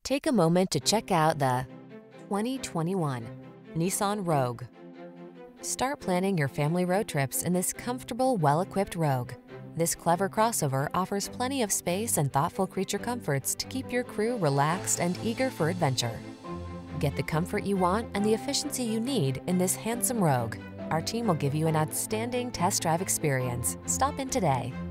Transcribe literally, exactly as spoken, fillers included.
Take a moment to check out the twenty twenty-one Nissan Rogue. Start planning your family road trips in this comfortable, well-equipped Rogue. This clever crossover offers plenty of space and thoughtful creature comforts to keep your crew relaxed and eager for adventure. Get the comfort you want and the efficiency you need in this handsome Rogue. Our team will give you an outstanding test drive experience. Stop in today.